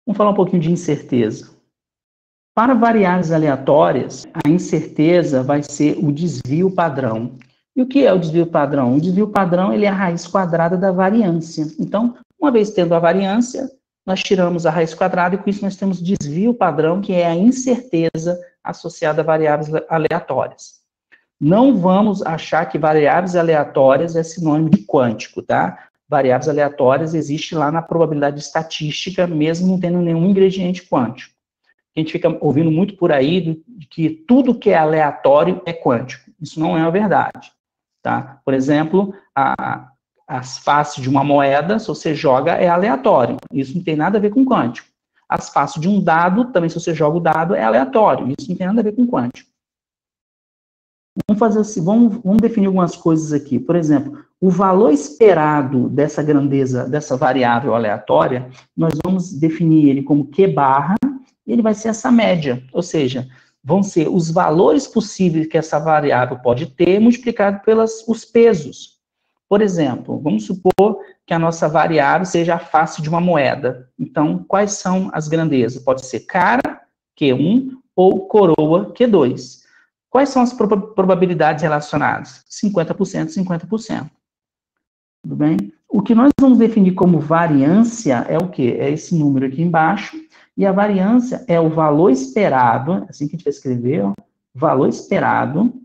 Vamos falar um pouquinho de incerteza. Para variáveis aleatórias, a incerteza vai ser o desvio padrão. E o que é o desvio padrão? O desvio padrão ele é a raiz quadrada da variância. Então, uma vez tendo a variância, nós tiramos a raiz quadrada e com isso nós temos desvio padrão, que é a incerteza associada a variáveis aleatórias. Não vamos achar que variáveis aleatórias é sinônimo de quântico, tá? Variáveis aleatórias existe lá na probabilidade estatística, mesmo não tendo nenhum ingrediente quântico. A gente fica ouvindo muito por aí de que tudo que é aleatório é quântico. Isso não é a verdade, tá? Por exemplo, as faces de uma moeda, se você joga, é aleatório. Isso não tem nada a ver com quântico. As faces de um dado, também se você joga o dado, é aleatório. Isso não tem nada a ver com quântico. Vamos fazer assim, vamos definir algumas coisas aqui. Por exemplo, o valor esperado dessa grandeza, dessa variável aleatória, nós vamos definir ele como Q barra, e ele vai ser essa média, ou seja, vão ser os valores possíveis que essa variável pode ter, multiplicado pelos pesos. Por exemplo, vamos supor que a nossa variável seja a face de uma moeda. Então, quais são as grandezas? Pode ser cara, Q1, ou coroa, Q2. Quais são as probabilidades relacionadas? 50%, 50%. Tudo bem? O que nós vamos definir como variância é o quê? É esse número aqui embaixo. E a variância é o valor esperado, assim que a gente vai escrever, ó, valor esperado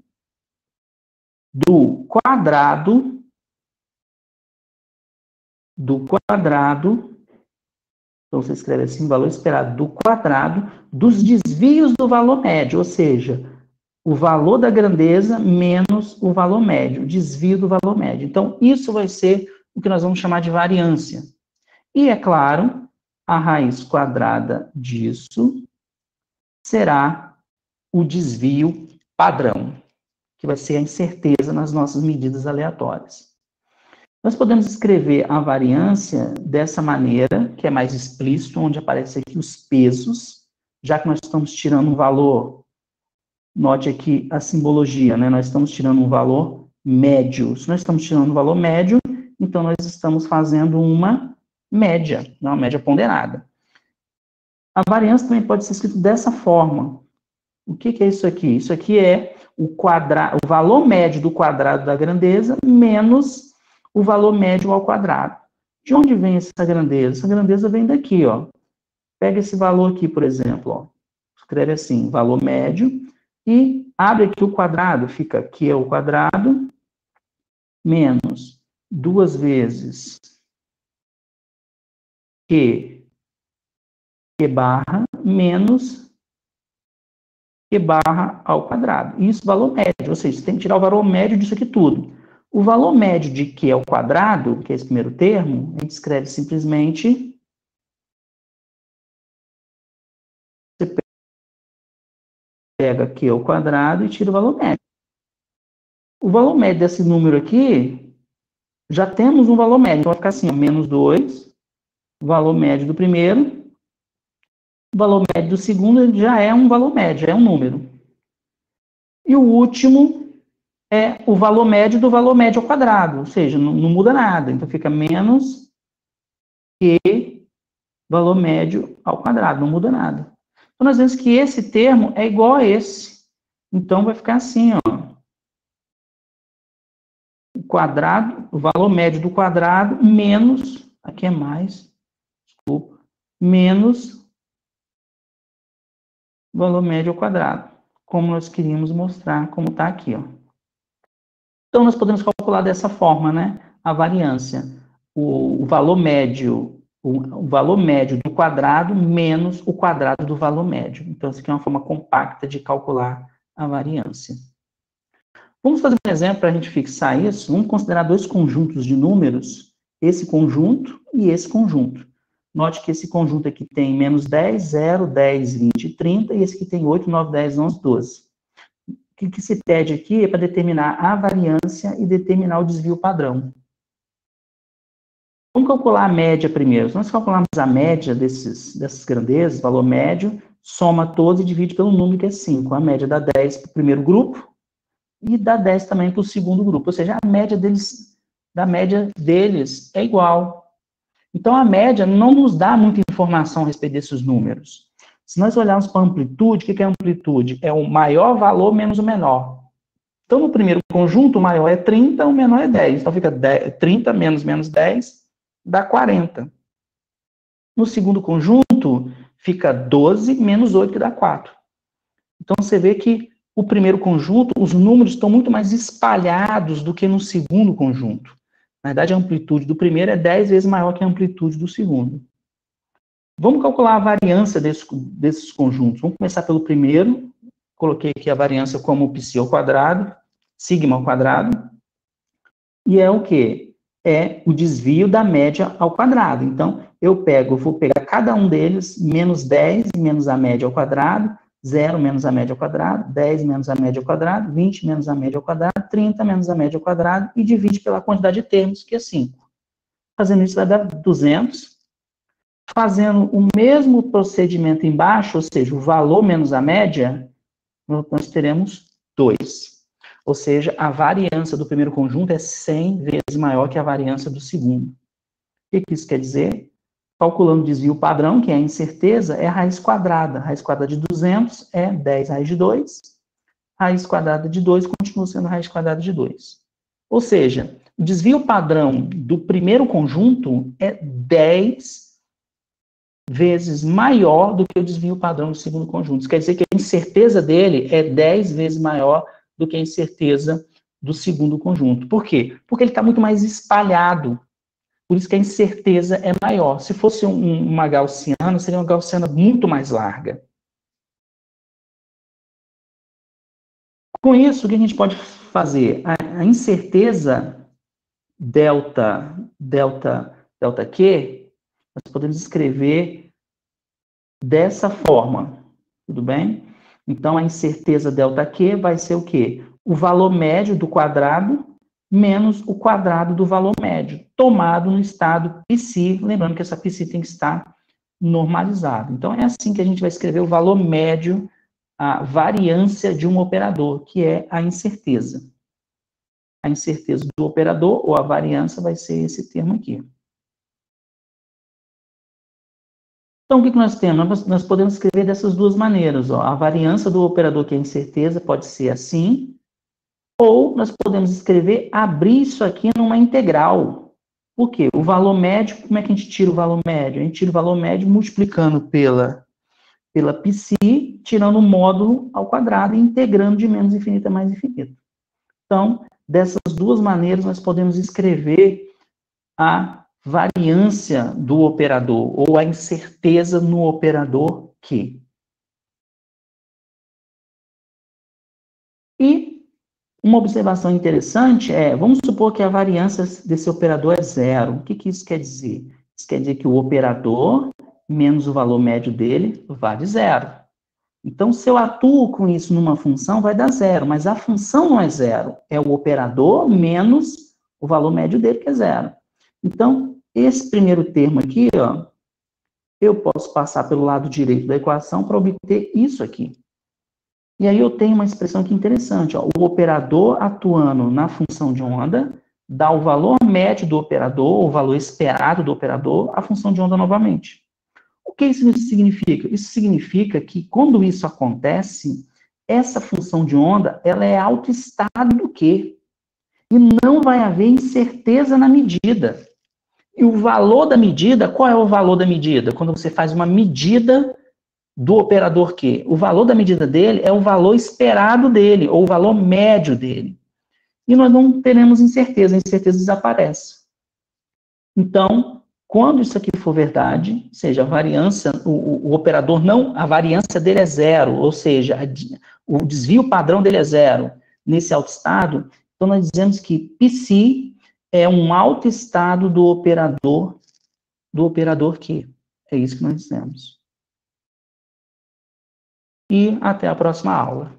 do quadrado, então você escreve assim, valor esperado do quadrado dos desvios do valor médio, ou seja, o valor da grandeza menos o valor médio, o desvio do valor médio. Então, isso vai ser o que nós vamos chamar de variância. E, é claro, a raiz quadrada disso será o desvio padrão, que vai ser a incerteza nas nossas medidas aleatórias. Nós podemos escrever a variância dessa maneira, que é mais explícito, onde aparecem aqui os pesos, já que nós estamos tirando um valor, note aqui a simbologia, né? Nós estamos tirando um valor médio. Se nós estamos tirando um valor médio, então nós estamos fazendo uma média, uma média ponderada. A variância também pode ser escrita dessa forma. O que é isso aqui? Isso aqui é o valor médio do quadrado da grandeza menos o valor médio ao quadrado. De onde vem essa grandeza? Essa grandeza vem daqui, ó. Pega esse valor aqui, por exemplo, ó. Escreve assim, valor médio, e abre aqui o quadrado, fica Q ao quadrado, menos 2 vezes Q barra, menos Q barra ao quadrado. Isso, valor médio, ou seja, você tem que tirar o valor médio disso aqui tudo. O valor médio de Q ao quadrado, que é esse primeiro termo, a gente escreve simplesmente... Você pega Q ao quadrado e tira o valor médio. O valor médio desse número aqui, já temos um valor médio. Então, vai ficar assim, ó, menos 2, o valor médio do primeiro, o valor médio do segundo já é um valor médio, já é um número. E o último é o valor médio do valor médio ao quadrado, ou seja, não muda nada. Então, fica menos que valor médio ao quadrado, não muda nada. Então, nós vemos que esse termo é igual a esse. Então, vai ficar assim, ó. O quadrado, o valor médio do quadrado, menos, aqui é mais, desculpa, menos o valor médio ao quadrado, como nós queríamos mostrar, como está aqui, ó. Então, nós podemos calcular dessa forma, né, a variância. O valor médio do quadrado menos o quadrado do valor médio. Então, isso aqui é uma forma compacta de calcular a variância. Vamos fazer um exemplo para a gente fixar isso. Vamos considerar dois conjuntos de números, esse conjunto e esse conjunto. Note que esse conjunto aqui tem menos 10, 0, 10, 20, 30, e esse aqui tem 8, 9, 10, 11, 12. O que se pede aqui é para determinar a variância e determinar o desvio padrão. Vamos calcular a média primeiro. Se nós calcularmos a média dessas grandezas, valor médio, soma todos e divide pelo número que é 5. A média dá 10 para o primeiro grupo e dá 10 também para o segundo grupo. Ou seja, a média deles é igual. Então, a média não nos dá muita informação informação a respeito desses números? Se nós olharmos para a amplitude, o que é amplitude? É o maior valor menos o menor. Então, no primeiro conjunto, o maior é 30, o menor é 10. Então, fica 30 menos 10, dá 40. No segundo conjunto, fica 12 menos 8, que dá 4. Então, você vê que o primeiro conjunto, os números estão muito mais espalhados do que no segundo conjunto. Na verdade, a amplitude do primeiro é 10 vezes maior que a amplitude do segundo. Vamos calcular a variância desses conjuntos. Vamos começar pelo primeiro. Coloquei aqui a variância como π ao quadrado, sigma ao quadrado. E é o quê? É o desvio da média ao quadrado. Então, vou pegar cada um deles, menos 10 menos a média ao quadrado, 0 menos a média ao quadrado, 10 menos a média ao quadrado, 20 menos a média ao quadrado, 30 menos a média ao quadrado, e divide pela quantidade de termos, que é 5. Fazendo isso vai dar 200. Fazendo o mesmo procedimento embaixo, ou seja, o valor menos a média, nós teremos 2. Ou seja, a variância do primeiro conjunto é 100 vezes maior que a variância do segundo. O que isso quer dizer? Calculando o desvio padrão, que é a incerteza, é a raiz quadrada. A raiz quadrada de 200 é 10 raiz de 2. Raiz quadrada de 2 continua sendo a raiz quadrada de 2. Ou seja, o desvio padrão do primeiro conjunto é 10 vezes maior do que o desvio padrão do segundo conjunto. Isso quer dizer que a incerteza dele é 10 vezes maior do que a incerteza do segundo conjunto. Por quê? Porque ele está muito mais espalhado. Por isso que a incerteza é maior. Se fosse uma gaussiana, seria uma gaussiana muito mais larga. Com isso, o que a gente pode fazer? A incerteza delta Q, nós podemos escrever dessa forma, tudo bem? Então, a incerteza ΔQ vai ser o quê? O valor médio do quadrado menos o quadrado do valor médio, tomado no estado psi, lembrando que essa psi tem que estar normalizada. Então, é assim que a gente vai escrever o valor médio, a variância de um operador, que é a incerteza. A incerteza do operador, ou a variância, vai ser esse termo aqui. Então, o que nós temos? Nós podemos escrever dessas duas maneiras. Ó. A variância do operador, que é a incerteza, pode ser assim, ou nós podemos escrever, abrir isso aqui numa integral. Por quê? O valor médio, como é que a gente tira o valor médio? A gente tira o valor médio multiplicando pela π, tirando o módulo ao quadrado e integrando de menos infinito a mais infinito. Então, dessas duas maneiras, nós podemos escrever a variância do operador, ou a incerteza no operador Q. E uma observação interessante é, vamos supor que a variância desse operador é 0. O que isso quer dizer? Isso quer dizer que o operador menos o valor médio dele vale 0. Então, se eu atuo com isso numa função, vai dar 0, mas a função não é 0, é o operador menos o valor médio dele, que é 0. Então, esse primeiro termo aqui, ó, eu posso passar pelo lado direito da equação para obter isso aqui. E aí eu tenho uma expressão aqui interessante, ó, o operador atuando na função de onda dá o valor médio do operador, o valor esperado do operador, à função de onda novamente. O que isso significa? Isso significa que, quando isso acontece, essa função de onda, ela é autoestado do Q. E não vai haver incerteza na medida. E o valor da medida, qual é o valor da medida? Quando você faz uma medida do operador Q. O valor da medida dele é o valor esperado dele, ou o valor médio dele. E nós não teremos incerteza, a incerteza desaparece. Então, quando isso aqui for verdade, ou seja, a variância, o operador não, a variância dele é 0, ou seja, o desvio padrão dele é 0, nesse autoestado, então nós dizemos que psi é um autoestado do operador Q. É isso que nós dizemos. E até a próxima aula.